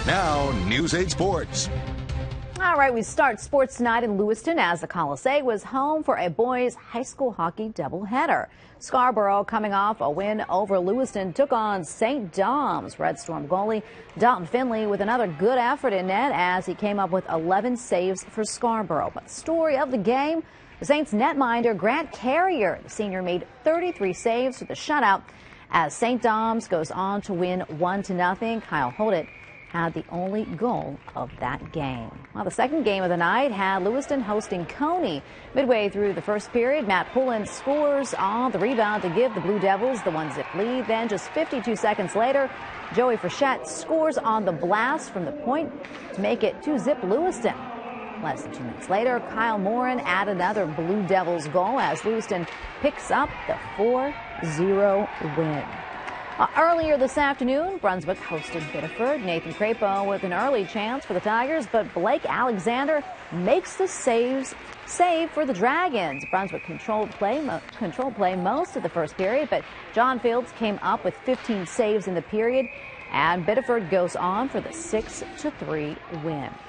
Now, News 8 Sports. All right, we start sports tonight in Lewiston as the Coliseum was home for a boys high school hockey doubleheader. Scarborough, coming off a win over Lewiston, took on Saint Doms. Red Storm goalie Dalton Finley with another good effort in net as he came up with 11 saves for Scarborough. But the story of the game, the Saints netminder Grant Carrier. The senior made 33 saves for the shutout as Saint Doms goes on to win 1-0. Kyle Holdit had the only goal of that game. Well, the second game of the night had Lewiston hosting Coney. Midway through the first period, Matt Pullen scores on the rebound to give the Blue Devils the 1-zip lead. Then just 52 seconds later, Joey Frechette scores on the blast from the point to make it 2-zip Lewiston. Less than 2 minutes later, Kyle Morin added another Blue Devils goal as Lewiston picks up the 4-0 win. Earlier this afternoon, Brunswick hosted Biddeford. Nathan Crapo with an early chance for the Tigers, but Blake Alexander makes the save for the Dragons. Brunswick controlled play most of the first period, but John Fields came up with 15 saves in the period, and Biddeford goes on for the 6-3 win.